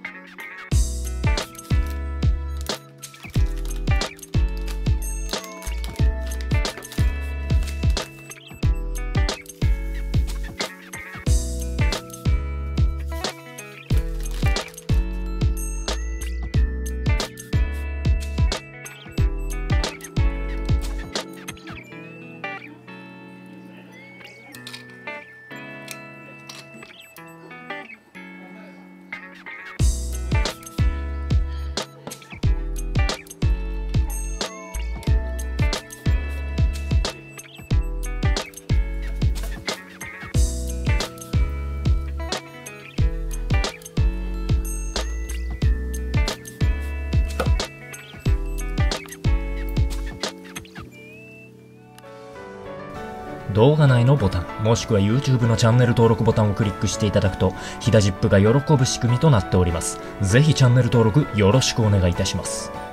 動画内のボタン、もしくは YouTube のチャンネル登録ボタンをクリックしていただくと、hidazipが喜ぶ仕組みとなっております。ぜひチャンネル登録よろしくお願いいたします。